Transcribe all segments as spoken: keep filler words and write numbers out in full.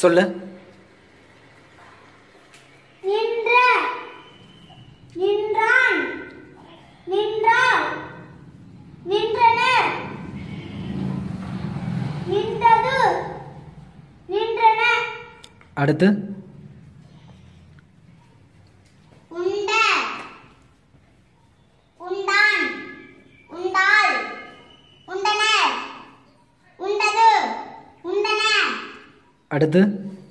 சொல்லு. நின்ற, நின்றான், நின்றாள், நின்றனர், நின்றது, நின்றன. அடுத்து உண்ட, உண்டான், உண்டாள், உண்டனர், உண்டது, உண்டன. அடுத்து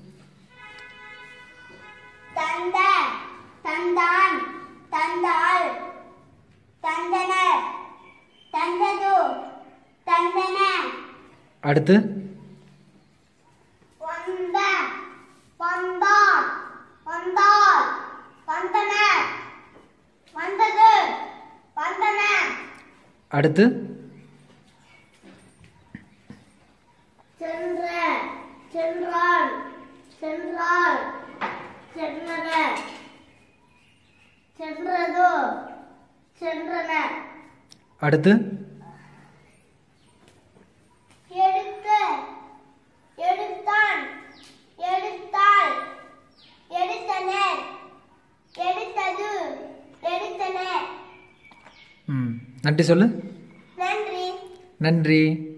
தந்த, தந்தான், தந்தாள், தந்தனர், தந்தது, தந்தன. அடுத்து வந்த, வந்தார், வந்தாள், வந்தனர், வந்தது, வந்தன. அடுத்து சென்ற, சென்றான், சென்றாள், சென்றனர், சென்றது, சென்றன. அடுத்து எடுத்த, எடுத்தான், எடுத்தாள், எடுத்தனர், எடுத்தது, எடுத்தன. ம் நன்றி சொல்லு. நன்றி. நன்றி.